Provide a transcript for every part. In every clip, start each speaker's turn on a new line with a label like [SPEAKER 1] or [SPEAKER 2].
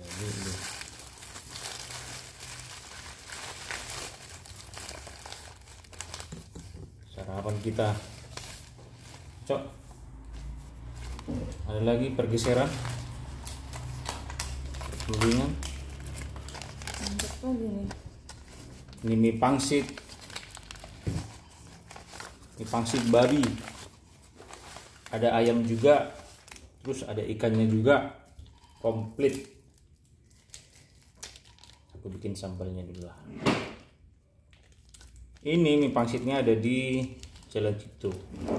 [SPEAKER 1] Ini sarapan kita, cok. Ada lagi pergeseran, perundingan.
[SPEAKER 2] Mantap lagi nih.
[SPEAKER 1] Ini mie pangsit babi, ada ayam juga, terus ada ikannya juga, komplit. Aku bikin sambalnya dulu lah. Ini mie pangsitnya ada di Jalan Cipto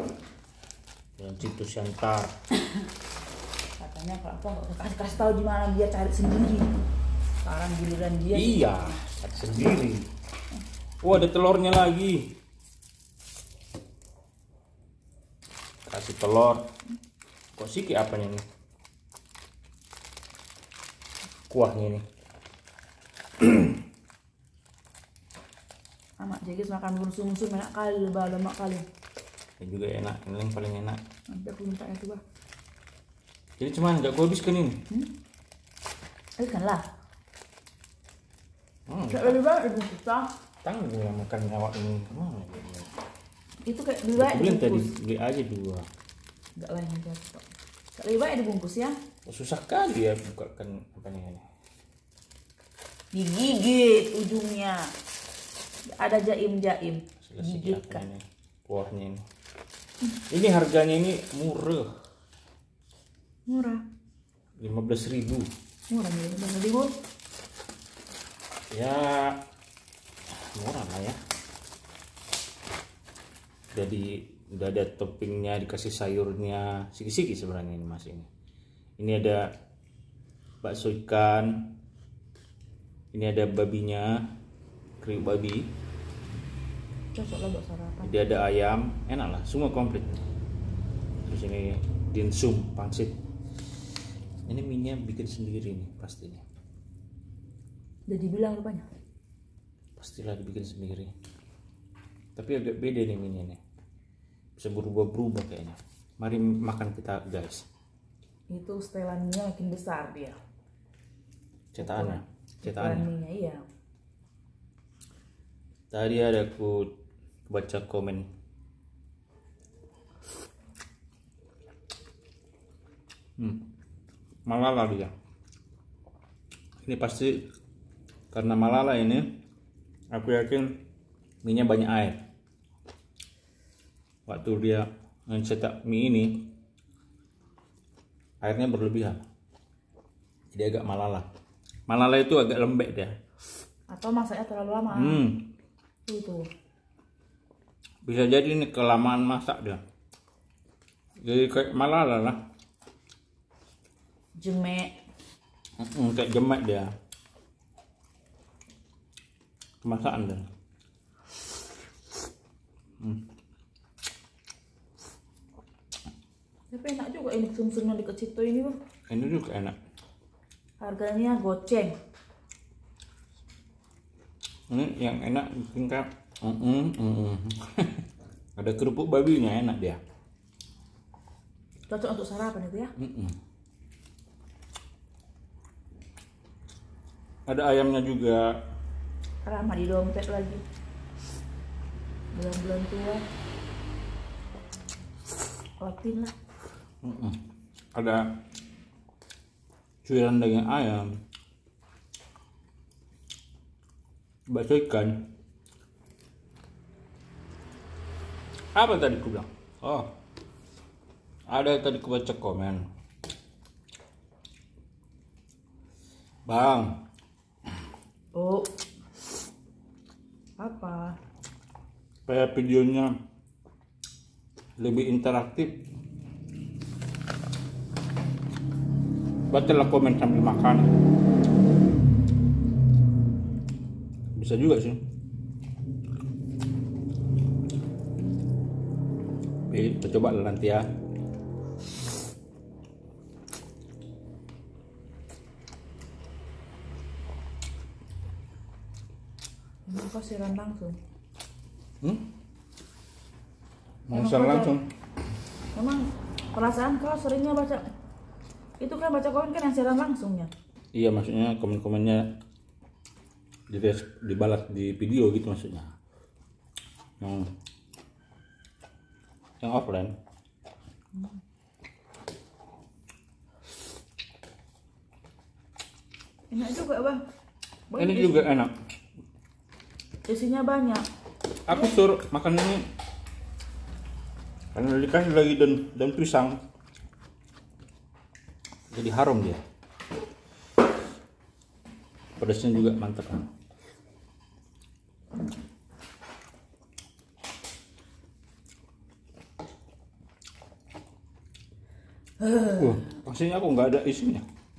[SPEAKER 1] Siantar.
[SPEAKER 2] Katanya kalau apa nggak kasih tahu di mana, dia cari sendiri. Sekarang giliran dia.
[SPEAKER 1] Iya, cari sendiri. Oh, ada telurnya lagi. Kasih telur. Kok sih apanya nih? Kuahnya nih.
[SPEAKER 2] Amak Jegis makan bersum-sum enak kali, lemak kali.
[SPEAKER 1] Ini juga enak, ini yang paling enak.
[SPEAKER 2] Nanti aku minta ya coba.
[SPEAKER 1] Jadi cuman nggak aku habiskan ini.
[SPEAKER 2] Kan lah. Kayak lebih banyak dibungkus lah.
[SPEAKER 1] Tanggung yang makan awak ini kemana?
[SPEAKER 2] Itu kayak lebih banyak
[SPEAKER 1] Beli tadi
[SPEAKER 2] dibungkus.
[SPEAKER 1] beli aja 2.
[SPEAKER 2] Enggak lain aja kok. Kayak lebih banyak dibungkus ya.
[SPEAKER 1] Susah kali ya bukakan apanya ini.
[SPEAKER 2] Digigit ujungnya. Ada jaim-jaim.
[SPEAKER 1] Selesai
[SPEAKER 2] Gigitkan.
[SPEAKER 1] ini. Kuahnya ini. Ini harganya ini murah.
[SPEAKER 2] Murah.
[SPEAKER 1] 15.000.
[SPEAKER 2] Murah nih, udah ribu.
[SPEAKER 1] Ya murah lah ya. Jadi udah ada toppingnya, dikasih sayurnya, siki-siki sebenarnya ini mas ini. Ini ada bakso ikan, ini ada babinya, kriuk babi.
[SPEAKER 2] Cocok lah buat sarapan.
[SPEAKER 1] Jadi ada ayam, enak lah, semua komplit. Terus ini dimsum pangsit. Ini minyak bikin sendiri nih pastinya.
[SPEAKER 2] Udah dibilang rupanya.
[SPEAKER 1] Pastilah dibikin sendiri. Tapi agak beda nih minyak nih. Bisa berubah-berubah kayaknya. Mari makan kita guys.
[SPEAKER 2] Itu setelan minyak makin besar dia.
[SPEAKER 1] Cetakannya.
[SPEAKER 2] Setelan minyak iya.
[SPEAKER 1] Tadi ada aku baca komen. Malala dia. Ini pasti karena Malala ini, aku yakin minyak banyak air. Waktu dia mencetak mie ini, airnya berlebihan. Jadi agak Malala. Malala itu agak lembek dia.
[SPEAKER 2] Atau masaknya terlalu lama. Itu.
[SPEAKER 1] Bisa jadi ini kelamaan masak dia. Jadi kayak Malala lah.
[SPEAKER 2] Jemek.
[SPEAKER 1] Kayak jemek dia. Kemasakan dia.
[SPEAKER 2] Tapi enak juga ini sum-sum yang deket situ ini bang.
[SPEAKER 1] Ini juga enak.
[SPEAKER 2] Harganya goceng.
[SPEAKER 1] Ini yang enak tingkat. Ada kerupuk babinya, enak dia.
[SPEAKER 2] Cocok untuk sarapan itu ya.
[SPEAKER 1] Ada ayamnya juga.
[SPEAKER 2] Ramah di dompet lagi. Bulan-bulan tua. Otin lah.
[SPEAKER 1] Ada cuiran daging ayam, bakso ikan. Apa tadi ku bilang? Oh, ada tadi ku baca komen. Bang,
[SPEAKER 2] Oh, apa?
[SPEAKER 1] supaya videonya lebih interaktif, bacalah komen sambil makan. Bisa juga sih. Kita coba lah nanti ya.
[SPEAKER 2] Ini kok siram langsung.
[SPEAKER 1] Langsung langsung.
[SPEAKER 2] Memang perasaan kau seringnya baca itu kan baca komen kan yang siaran langsungnya.
[SPEAKER 1] Iya, maksudnya komen-komennya dibalas di video gitu maksudnya. Yang offline.
[SPEAKER 2] Enak juga bang.
[SPEAKER 1] Ini juga enak.
[SPEAKER 2] Isinya banyak.
[SPEAKER 1] Aku suruh makan ini karena dikasih lagi daun pisang, jadi harum dia. Pedasnya juga mantap kan. Pastinya aku nggak ada isinya.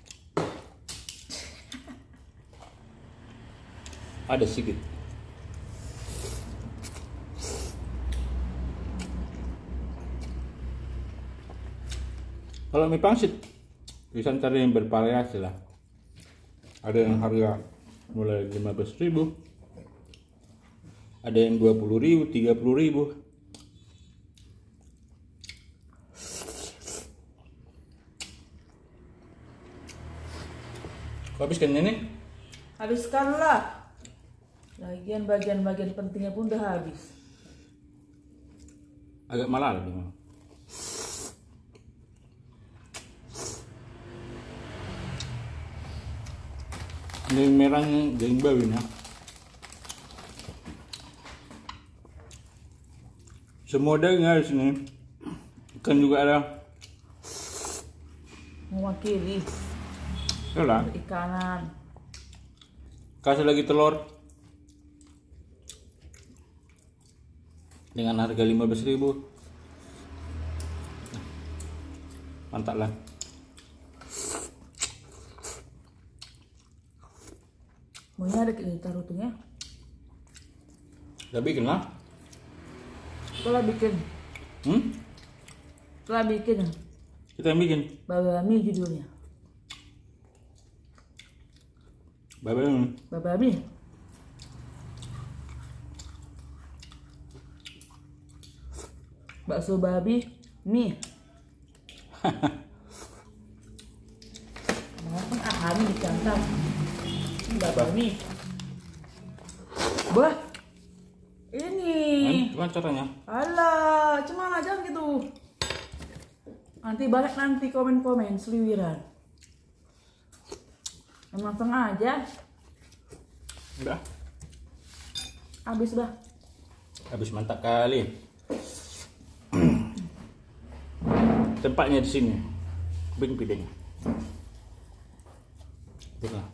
[SPEAKER 1] Ada sedikit. Kalau mie pangsit bisa cari yang bervariasi lah. Ada yang harga mulai 15.000, ada yang 20.000, 30.000. Kau habiskan ini?
[SPEAKER 2] Habiskanlah. Lagian bagian-bagian pentingnya pun udah habis.
[SPEAKER 1] Agak malal memang. Ini merahnya daging babi ya. Semua daging ada di sini. Ikan juga ada.
[SPEAKER 2] Mewakili
[SPEAKER 1] Yalah.
[SPEAKER 2] ikanan.
[SPEAKER 1] Kasih lagi telur. Dengan harga 15.000. Mantap lah.
[SPEAKER 2] Maunya ada kita rutungnya.
[SPEAKER 1] Udah bikin lah.
[SPEAKER 2] Setelah bikin. Setelah bikin.
[SPEAKER 1] Kita yang bikin.
[SPEAKER 2] Babami judulnya.
[SPEAKER 1] Babami.
[SPEAKER 2] Babami. Bakso babi mie. Makan ahami dicantam. Babami. Bah. Ini.
[SPEAKER 1] Gimana caranya?
[SPEAKER 2] Alah, cuma aja gitu. Nanti balik nanti komen-komen seliwiran. Emang sengaja.
[SPEAKER 1] Udah.
[SPEAKER 2] Habis bah.
[SPEAKER 1] Habis mantap kali. Tempatnya di sini. Piring-piringnya. Betul.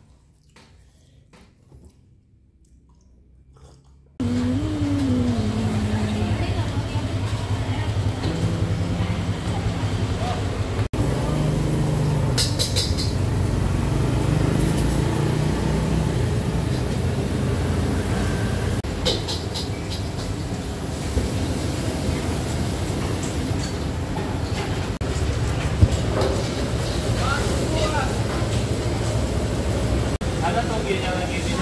[SPEAKER 1] Ada toginya lagi di